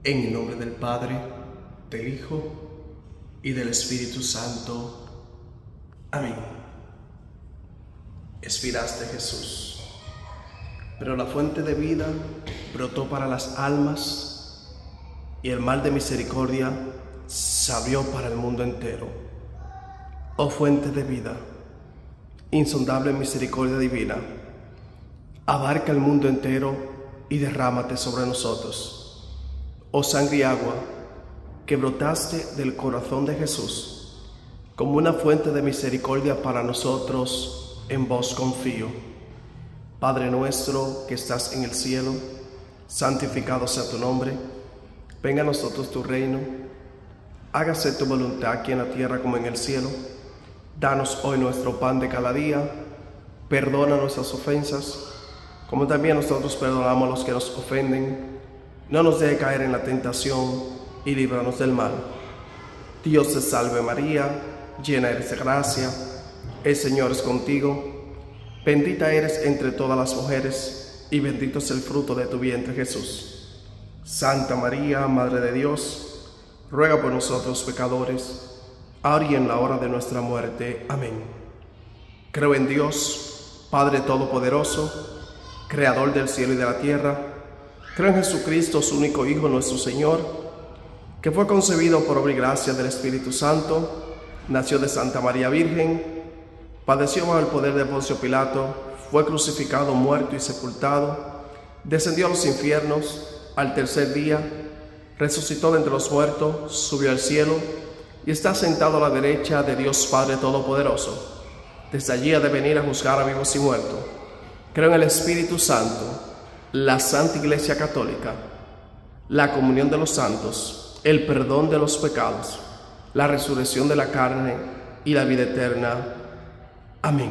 En el nombre del Padre, del Hijo y del Espíritu Santo. Amén. Expiraste, Jesús, pero la fuente de vida brotó para las almas y el mar de misericordia se abrió para el mundo entero. Oh fuente de vida, insondable misericordia divina, abarca el mundo entero y derrámate sobre nosotros. Oh sangre y agua, que brotaste del corazón de Jesús, como una fuente de misericordia para nosotros, en vos confío. Padre nuestro que estás en el cielo, santificado sea tu nombre. Venga a nosotros tu reino. Hágase tu voluntad aquí en la tierra como en el cielo. Danos hoy nuestro pan de cada día. Perdona nuestras ofensas, como también nosotros perdonamos a los que nos ofenden. No nos deje caer en la tentación y líbranos del mal. Dios te salve María, llena eres de gracia, el Señor es contigo. Bendita eres entre todas las mujeres y bendito es el fruto de tu vientre Jesús. Santa María, Madre de Dios, ruega por nosotros pecadores, ahora y en la hora de nuestra muerte. Amén. Creo en Dios, Padre Todopoderoso, Creador del cielo y de la tierra. Creo en Jesucristo, su único Hijo, nuestro Señor, que fue concebido por obra y gracia del Espíritu Santo, nació de Santa María Virgen, padeció bajo el poder de Poncio Pilato, fue crucificado, muerto y sepultado, descendió a los infiernos, al tercer día resucitó de entre los muertos, subió al cielo y está sentado a la derecha de Dios Padre Todopoderoso. Desde allí ha de venir a juzgar a vivos y muertos. Creo en el Espíritu Santo, la Santa Iglesia Católica, la comunión de los santos, el perdón de los pecados, la resurrección de la carne y la vida eterna. Amén.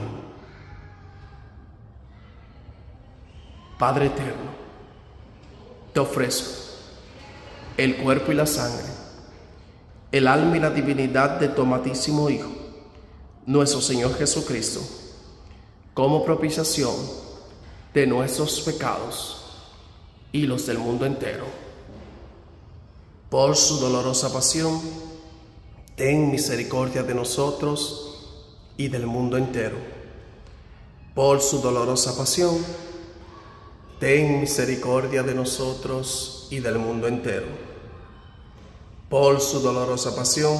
Padre eterno, te ofrezco el cuerpo y la sangre, el alma y la divinidad de tu amadísimo Hijo, nuestro Señor Jesucristo, como propiciación de nuestros pecados y los del mundo entero. Por su dolorosa pasión, ten misericordia de nosotros y del mundo entero. Por su dolorosa pasión, ten misericordia de nosotros y del mundo entero. Por su dolorosa pasión,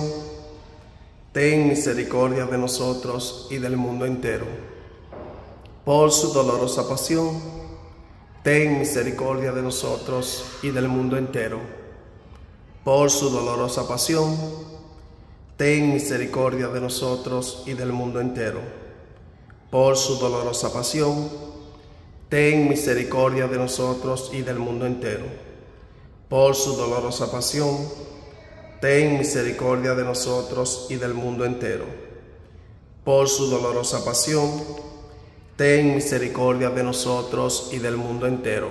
ten misericordia de nosotros y del mundo entero. Por su dolorosa pasión, ten misericordia de nosotros y del mundo entero. Por su dolorosa pasión, ten misericordia de nosotros y del mundo entero. Por su dolorosa pasión, ten misericordia de nosotros y del mundo entero. Por su dolorosa pasión, ten misericordia de nosotros y del mundo entero. Por su dolorosa pasión, ten misericordia de nosotros y del mundo entero.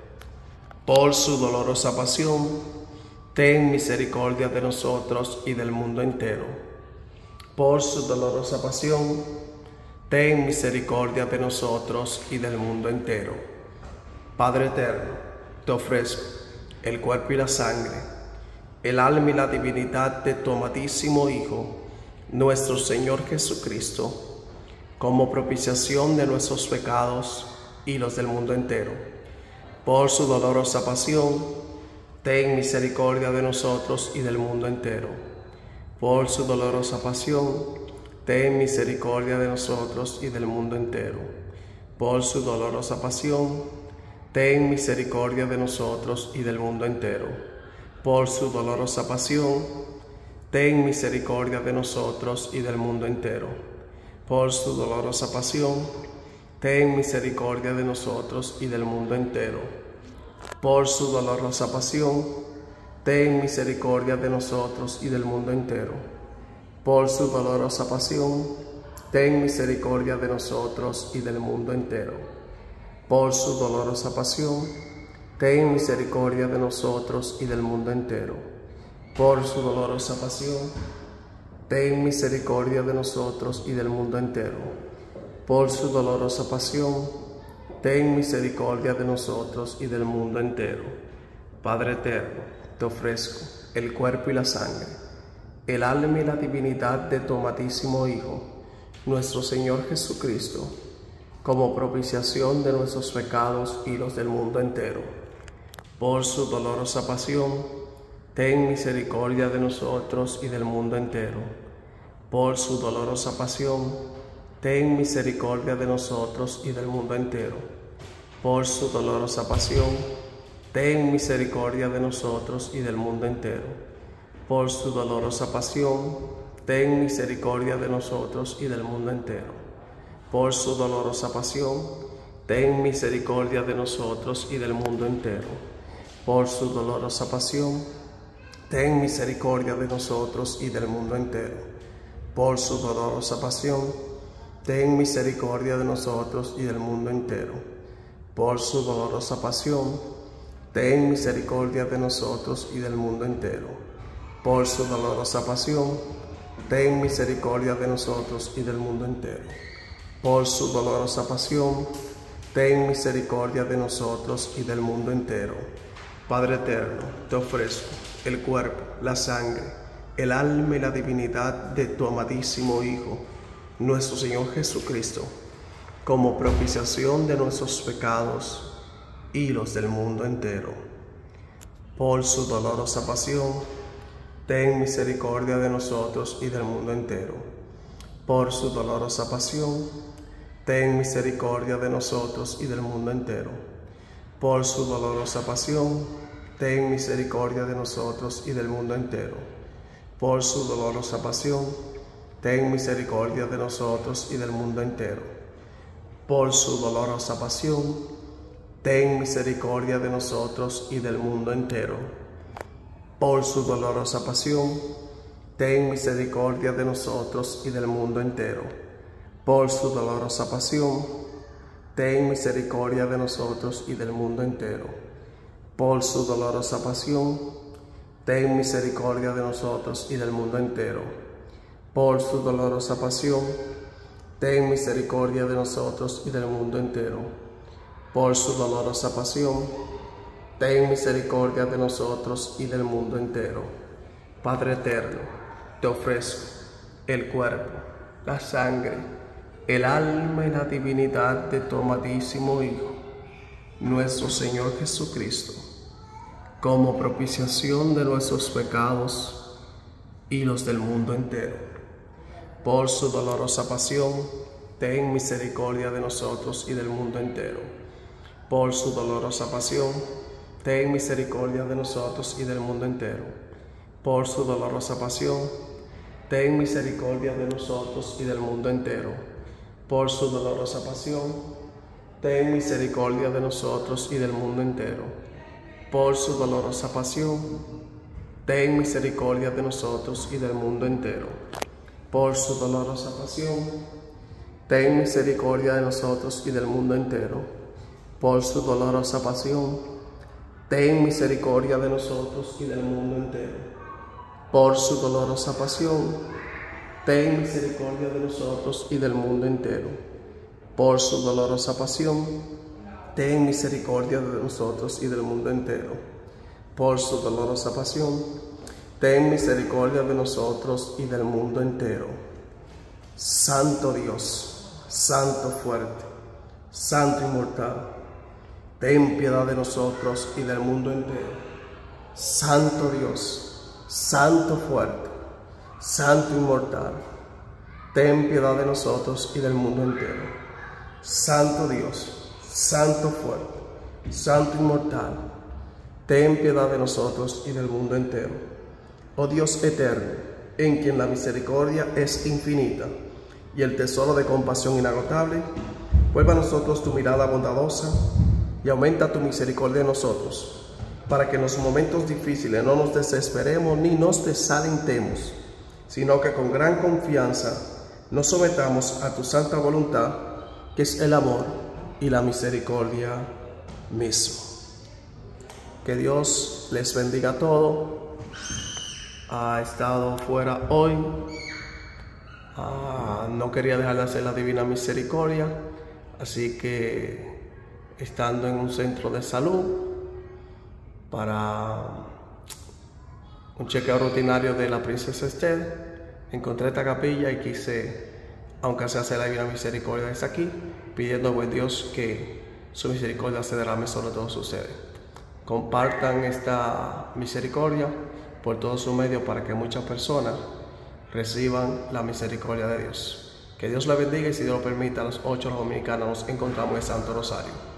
Por su dolorosa pasión, ten misericordia de nosotros y del mundo entero. Por su dolorosa pasión, ten misericordia de nosotros y del mundo entero. Padre eterno, te ofrezco el cuerpo y la sangre, el alma y la divinidad de tu amadísimo Hijo, nuestro Señor Jesucristo, como propiciación de nuestros pecados y los del mundo entero. Por su dolorosa pasión, ten misericordia de nosotros y del mundo entero. Por su dolorosa pasión, ten misericordia de nosotros y del mundo entero. Por su dolorosa pasión, ten misericordia de nosotros y del mundo entero. Por su dolorosa pasión, ten misericordia de nosotros y del mundo entero. Por su dolorosa pasión, ten misericordia de nosotros y del mundo entero. Por su dolorosa pasión, ten misericordia de nosotros y del mundo entero. Por su dolorosa pasión, ten misericordia de nosotros y del mundo entero. Por su dolorosa pasión, ten misericordia de nosotros y del mundo entero. Por su dolorosa pasión, ten misericordia de nosotros y del mundo entero. Por su dolorosa pasión, ten misericordia de nosotros y del mundo entero. Padre eterno, te ofrezco el cuerpo y la sangre, el alma y la divinidad de tu amadísimo Hijo, nuestro Señor Jesucristo, como propiciación de nuestros pecados y los del mundo entero. Por su dolorosa pasión, ten misericordia de nosotros y del mundo entero. Por su dolorosa pasión, ten misericordia de nosotros y del mundo entero. Por su dolorosa pasión, ten misericordia de nosotros y del mundo entero. Por su dolorosa pasión, ten misericordia de nosotros y del mundo entero. Por su dolorosa pasión, ten misericordia de nosotros y del mundo entero. Por su dolorosa pasión, ten misericordia de nosotros y del mundo entero. Por su dolorosa pasión, ten misericordia de nosotros y del mundo entero. Por su dolorosa pasión, ten misericordia de nosotros y del mundo entero. Por su dolorosa pasión, ten misericordia de nosotros y del mundo entero. Por su dolorosa pasión, ten misericordia de nosotros y del mundo entero. Padre eterno, te ofrezco el cuerpo, la sangre, el alma y la divinidad de tu amadísimo Hijo, nuestro Señor Jesucristo, como propiciación de nuestros pecados y los del mundo entero. Por su dolorosa pasión, ten misericordia de nosotros y del mundo entero. Por su dolorosa pasión, ten misericordia de nosotros y del mundo entero. Por su dolorosa pasión, ten misericordia de nosotros y del mundo entero. Por su dolorosa pasión, ten misericordia de nosotros y del mundo entero. Por su dolorosa pasión, ten misericordia de nosotros y del mundo entero. Por su dolorosa pasión, ten misericordia de nosotros y del mundo entero. Por su dolorosa pasión, ten misericordia de nosotros y del mundo entero. Por su dolorosa pasión, ten misericordia de nosotros y del mundo entero. Por su dolorosa pasión, ten misericordia de nosotros y del mundo entero. Por su dolorosa pasión, ten misericordia de nosotros y del mundo entero. Padre eterno, te ofrezco el cuerpo, la sangre, el alma y la divinidad de tu amadísimo Hijo, nuestro Señor Jesucristo, como propiciación de nuestros pecados y los del mundo entero. Por su dolorosa pasión, ten misericordia de nosotros y del mundo entero. Por su dolorosa pasión, ten misericordia de nosotros y del mundo entero. Por su dolorosa pasión, ten misericordia de nosotros y del mundo entero. Por su dolorosa pasión, ten misericordia de nosotros y del mundo entero. Por su dolorosa pasión, ten misericordia de nosotros y del mundo entero. Por su dolorosa pasión, ten misericordia de nosotros y del mundo entero. Por su dolorosa pasión, ten misericordia de nosotros y del mundo entero. Por su dolorosa pasión, ten misericordia de nosotros y del mundo entero. Por su dolorosa pasión, ten misericordia de nosotros y del mundo entero. Por su dolorosa pasión, ten misericordia de nosotros y del mundo entero. Santo Dios, Santo fuerte, Santo inmortal, ten piedad de nosotros y del mundo entero. Santo Dios, Santo fuerte, Santo inmortal, ten piedad de nosotros y del mundo entero. Santo Dios, Santo fuerte, Santo inmortal, ten piedad de nosotros y del mundo entero. Oh Dios eterno, en quien la misericordia es infinita y el tesoro de compasión inagotable, vuelva a nosotros tu mirada bondadosa y aumenta tu misericordia en nosotros, para que en los momentos difíciles no nos desesperemos ni nos desalentemos, sino que con gran confianza nos sometamos a tu santa voluntad, que es el amor y la misericordia mismo. Que Dios les bendiga a todos. Ha estado fuera hoy. No quería dejar de hacer la divina misericordia, así que estando en un centro de salud para un chequeo rutinario de la princesa Esther, encontré esta capilla y quise, aunque sea hacer la Divina Misericordia desde aquí, pidiendo a buen Dios que su misericordia se derrame sobre todos ustedes. Compartan esta misericordia por todos sus medios para que muchas personas reciban la misericordia de Dios. Que Dios la bendiga y si Dios lo permite, a las 8 dominicanas nos encontramos en Santo Rosario.